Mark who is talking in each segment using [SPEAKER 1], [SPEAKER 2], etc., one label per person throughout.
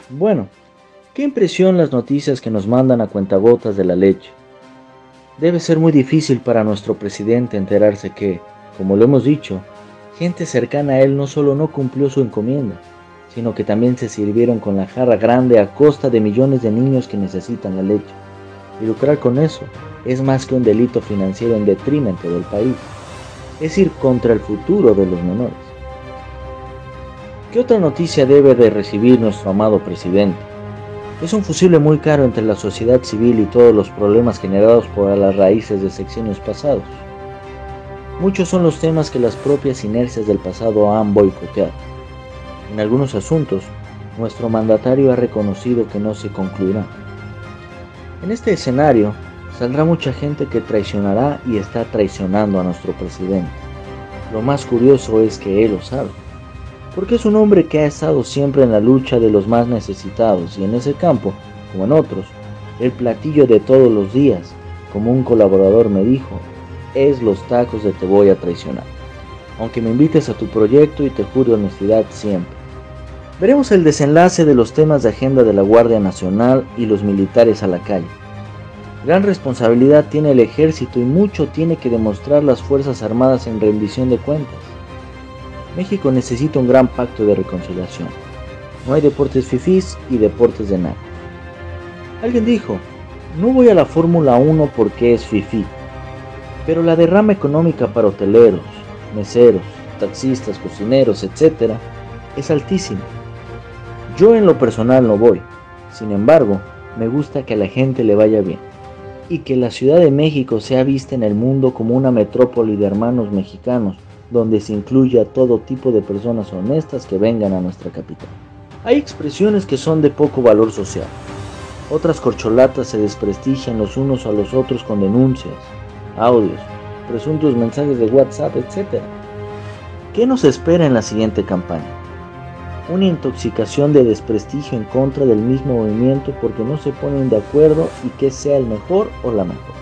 [SPEAKER 1] Bueno, qué impresión las noticias que nos mandan a cuentagotas de la leche. Debe ser muy difícil para nuestro presidente enterarse que, como lo hemos dicho, gente cercana a él no solo no cumplió su encomienda, sino que también se sirvieron con la jarra grande a costa de millones de niños que necesitan la leche. Y lucrar con eso es más que un delito financiero en detrimento del país, es ir contra el futuro de los menores. ¿Qué otra noticia debe de recibir nuestro amado presidente? Es un fusible muy caro entre la sociedad civil y todos los problemas generados por las raíces de sexenios pasados. Muchos son los temas que las propias inercias del pasado han boicoteado. En algunos asuntos, nuestro mandatario ha reconocido que no se concluirá. En este escenario, saldrá mucha gente que traicionará y está traicionando a nuestro presidente. Lo más curioso es que él lo sabe, porque es un hombre que ha estado siempre en la lucha de los más necesitados y en ese campo, como en otros, el platillo de todos los días, como un colaborador me dijo, es los tacos de te voy a traicionar, aunque me invites a tu proyecto y te juro honestidad siempre. Veremos el desenlace de los temas de agenda de la Guardia Nacional y los militares a la calle. Gran responsabilidad tiene el ejército y mucho tiene que demostrar las Fuerzas Armadas en rendición de cuentas. México necesita un gran pacto de reconciliación. No hay deportes fifís y deportes de nada. Alguien dijo, no voy a la Fórmula 1 porque es fifí, pero la derrama económica para hoteleros, meseros, taxistas, cocineros, etc. es altísima. Yo en lo personal no voy, sin embargo, me gusta que a la gente le vaya bien y que la Ciudad de México sea vista en el mundo como una metrópoli de hermanos mexicanos donde se incluye a todo tipo de personas honestas que vengan a nuestra capital. Hay expresiones que son de poco valor social. Otras corcholatas se desprestigian los unos a los otros con denuncias, audios, presuntos mensajes de WhatsApp, etc. ¿Qué nos espera en la siguiente campaña? Una intoxicación de desprestigio en contra del mismo movimiento porque no se ponen de acuerdo y que sea el mejor o la mejor.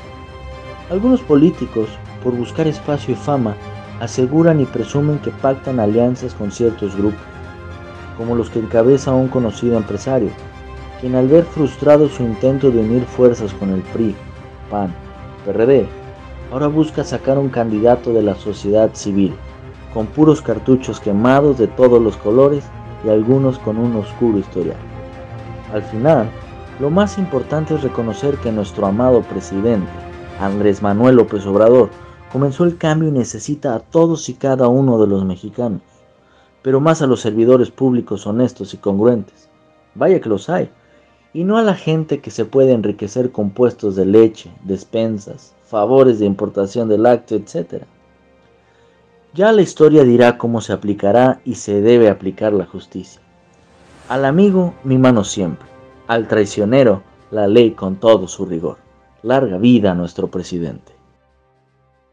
[SPEAKER 1] Algunos políticos, por buscar espacio y fama, aseguran y presumen que pactan alianzas con ciertos grupos, como los que encabeza un conocido empresario, quien al ver frustrado su intento de unir fuerzas con el PRI, PAN, PRD, ahora busca sacar un candidato de la sociedad civil, con puros cartuchos quemados de todos los colores y algunos con un oscuro historial. Al final, lo más importante es reconocer que nuestro amado presidente, Andrés Manuel López Obrador, comenzó el cambio y necesita a todos y cada uno de los mexicanos, pero más a los servidores públicos honestos y congruentes, vaya que los hay, y no a la gente que se puede enriquecer con puestos de leche, despensas, favores de importación de lácteo, etc. Ya la historia dirá cómo se aplicará y se debe aplicar la justicia. Al amigo, mi mano siempre, al traicionero, la ley con todo su rigor. Larga vida a nuestro presidente.